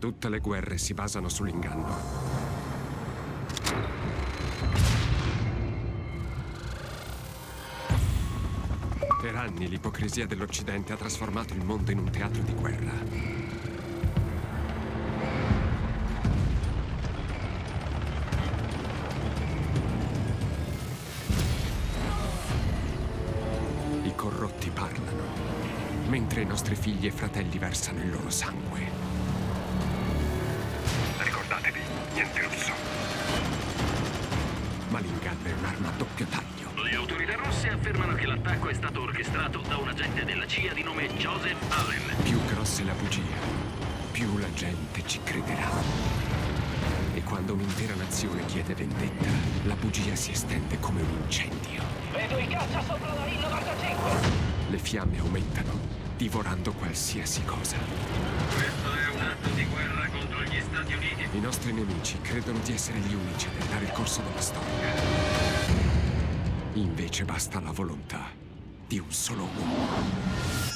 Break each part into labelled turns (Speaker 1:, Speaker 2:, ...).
Speaker 1: Tutte le guerre si basano sull'inganno. Per anni l'ipocrisia dell'Occidente ha trasformato il mondo in un teatro di guerra. I corrotti parlano, mentre i nostri figli e fratelli versano il loro sangue. Ricordatevi, niente russo. Ma l'inganno è un'arma a doppio taglio.
Speaker 2: Le autorità russe affermano che l'attacco è stato orchestrato da un agente della CIA di nome Joseph Allen.
Speaker 1: Più grossa è la bugia, più la gente ci crederà. E quando un'intera nazione chiede vendetta, la bugia si estende come un incendio.
Speaker 2: Vedo i caccia sopra la I-95!
Speaker 1: Le fiamme aumentano, divorando qualsiasi cosa.
Speaker 2: Questo è un atto di guerra contro gli Stati Uniti.
Speaker 1: I nostri nemici credono di essere gli unici a dettare il corso della storia. Invece basta la volontà di un solo uomo.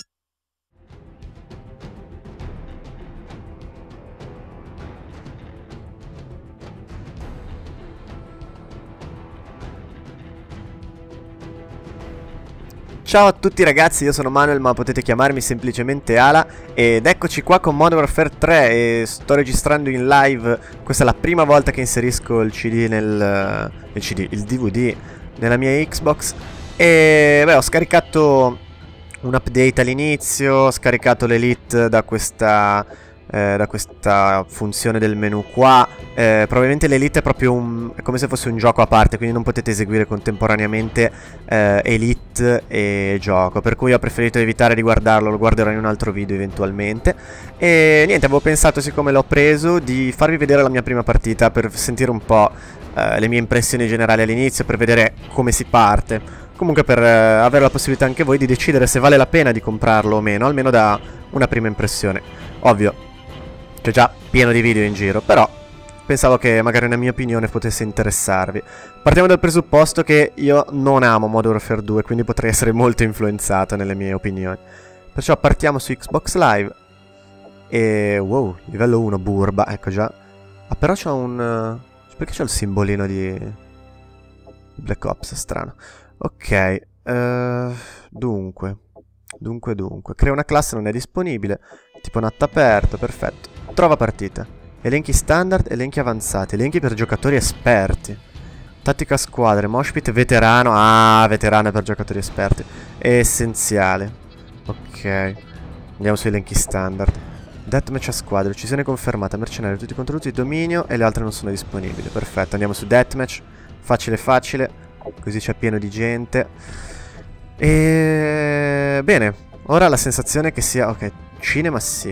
Speaker 3: Ciao a tutti ragazzi, io sono Manuel, ma potete chiamarmi semplicemente Ala. Ed eccoci qua con Modern Warfare 3 e sto registrando in live. Questa è la prima volta che inserisco il CD il DVD nella mia Xbox. E beh, ho scaricato un update all'inizio, ho scaricato l'Elite da questa funzione del menu qua. Probabilmente l'Elite è proprio è come se fosse un gioco a parte, quindi non potete eseguire contemporaneamente Elite e gioco, per cui ho preferito evitare di guardarlo, lo guarderò in un altro video eventualmente. E niente, avevo pensato, siccome l'ho preso, di farvi vedere la mia prima partita per sentire un po' le mie impressioni generali all'inizio, per vedere come si parte. Comunque per avere la possibilità anche voi di decidere se vale la pena di comprarlo o meno, almeno da una prima impressione. Ovvio, c'è già pieno di video in giro, però pensavo che magari una mia opinione potesse interessarvi. Partiamo dal presupposto che io non amo Modern Warfare 2, quindi potrei essere molto influenzato nelle mie opinioni. Perciò partiamo su Xbox Live. E wow, livello 1, burba, ecco già. Ah, però c'ho un... perché c'ho il simbolino di Black Ops, strano. Ok, dunque, crea una classe, non è disponibile. Tipo NAT aperto, perfetto. Trova partita. Elenchi standard, elenchi avanzati, elenchi per giocatori esperti. Tattica squadre, moshpit veterano. Ah, veterano è per giocatori esperti. È essenziale. Ok, andiamo su elenchi standard. Deathmatch a squadre, uccisione confermata, mercenario, tutti contro tutti, dominio, e le altre non sono disponibili. Perfetto, andiamo su Deathmatch. Facile facile, così c'è pieno di gente. E bene, ora la sensazione che sia... ok, cinema sì.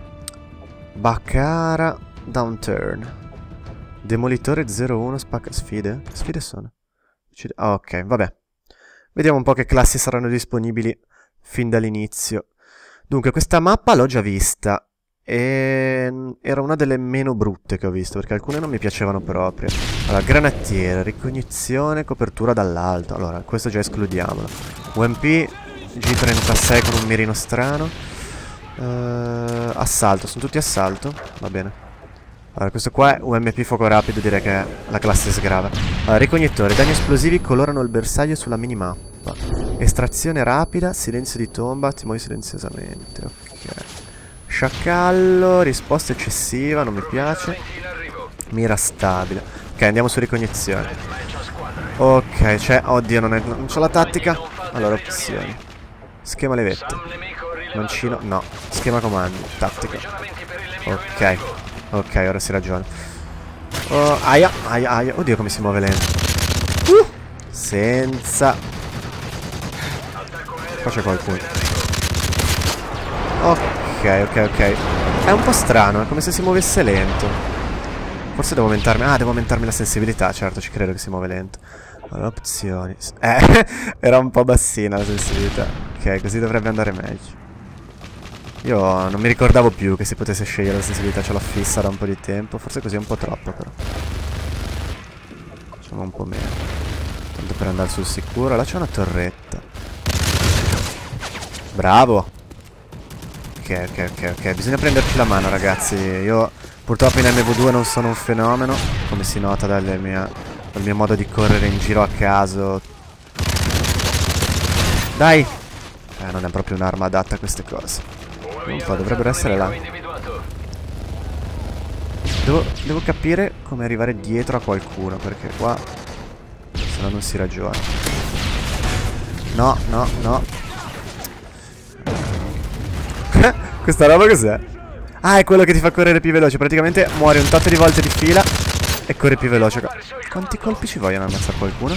Speaker 3: Baccara, downturn. Demolitore 01, spacca... sfide? Che sfide sono? Oh, ok, vabbè. Vediamo un po' che classi saranno disponibili fin dall'inizio. Dunque, questa mappa l'ho già vista. E era una delle meno brutte che ho visto, perché alcune non mi piacevano proprio. Allora, granatiere, ricognizione, copertura dall'alto. Allora, questo già escludiamolo. UMP, G36 con un mirino strano. Assalto, sono tutti assalto? Va bene. Allora, questo qua è UMP fuoco rapido, direi che la classe sgrava. Allora, ricognitore, danni esplosivi colorano il bersaglio sulla minimappa. Estrazione rapida, silenzio di tomba, ti muovi silenziosamente. Ok. Sciacallo, risposta eccessiva, non mi piace. Mira stabile. Ok, andiamo su ricognizione. Ok, c'è... oddio, non c'ho la tattica. Allora, opzioni. Schema levette. Mancino, no. Schema comandi, tattica. Ok. Ok, ora si ragiona. Oh, aia, aia, aia. Oddio, come si muove lento. Senza... qua c'è qualcuno. Ok, ok, ok. È un po' strano, è come se si muovesse lento. Forse devo aumentarmi... ah, devo aumentarmi la sensibilità, certo, ci credo che si muove lento. Allora, opzioni... era un po' bassina la sensibilità. Ok, così dovrebbe andare meglio. Io non mi ricordavo più che si potesse scegliere la sensibilità, ce l'ho fissa da un po' di tempo. Forse così è un po' troppo, però. Facciamo un po' meno. Tanto per andare sul sicuro. Là c'è una torretta. Bravo. Ok, ok, ok, ok. Bisogna prenderci la mano, ragazzi. Io Purtroppo in MV2 non sono un fenomeno, come si nota dal mio modo di correre in giro a caso. Dai! Non è proprio un'arma adatta a queste cose. Un po', dovrebbero essere là. Devo capire come arrivare dietro a qualcuno, perché qua se no non si ragiona. No, no, no. Questa roba cos'è? Ah, è quello che ti fa correre più veloce. Praticamente muori un tot di volte di fila e corri più veloce. Quanti colpi ci vogliono ammazzare qualcuno?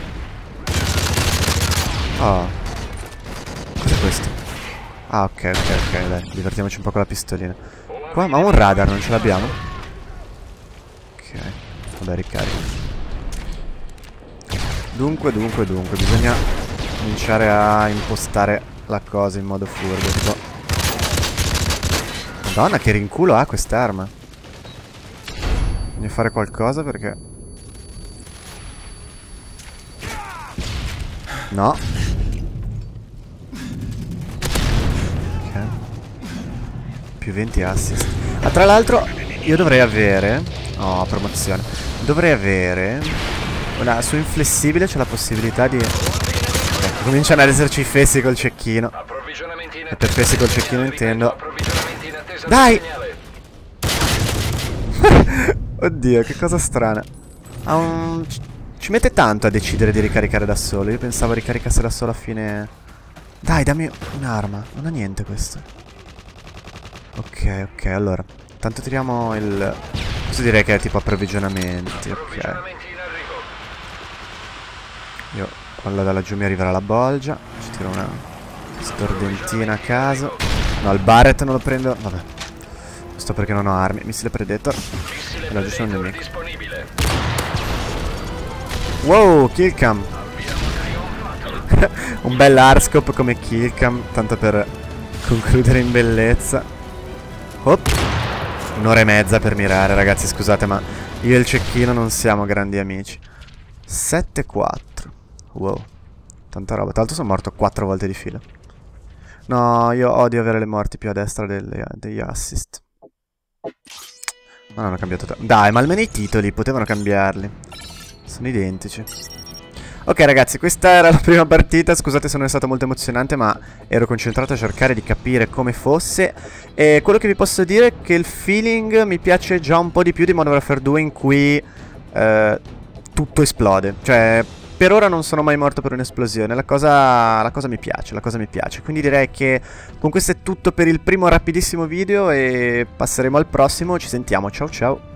Speaker 3: Oh. Cos'è questo? Ah, ok, dai, divertiamoci un po' con la pistolina. Qua, ma un radar non ce l'abbiamo? Ok, vabbè, ricarico. Dunque, bisogna cominciare a impostare la cosa in modo furbo, tipo... Madonna, che rinculo ha quest'arma. Bisogna fare qualcosa perché... No. Ok. Più 20 assist. Ah, tra l'altro io dovrei avere... Oh, promozione. Dovrei avere... Su inflessibile c'è la possibilità di... Ecco, cominciano ad esserci i fessi col cecchino. E per fessi col cecchino intendo... Dai! Oddio, che cosa strana. Ci mette tanto a decidere di ricaricare da solo. Io pensavo ricaricasse da solo a fine... Dai, dammi un'arma. Non ha niente questo. Ok, allora. Tanto tiriamo il... Questo direi che è tipo approvvigionamenti. Ok. Io, quando da laggiù mi arriverà la bolgia. Ci tiro una stordentina a caso. No, il Barret non lo prendo. Vabbè. Questo perché non ho armi. Missile Predator. E laggiù c'è un nemico. Wow, killcam. Un bel arscope come killcam. Tanto per concludere in bellezza. Hop. Un'ora e mezza per mirare, ragazzi, scusate, ma io e il cecchino non siamo grandi amici. 7-4. Wow. Tanta roba. Tra l'altro sono morto 4 volte di fila. No, io odio avere le morti più a destra degli assist. Ma non hanno cambiato tanto. Dai, ma almeno i titoli potevano cambiarli. Sono identici. Ok ragazzi, questa era la prima partita. Scusate se non è stato molto emozionante, ma ero concentrato a cercare di capire come fosse. E quello che vi posso dire è che il feeling mi piace già un po' di più di Modern Warfare 2, in cui tutto esplode. Cioè, per ora non sono mai morto per un'esplosione. La cosa mi piace, Quindi direi che con questo è tutto per il primo rapidissimo video e passeremo al prossimo. Ci sentiamo, ciao ciao.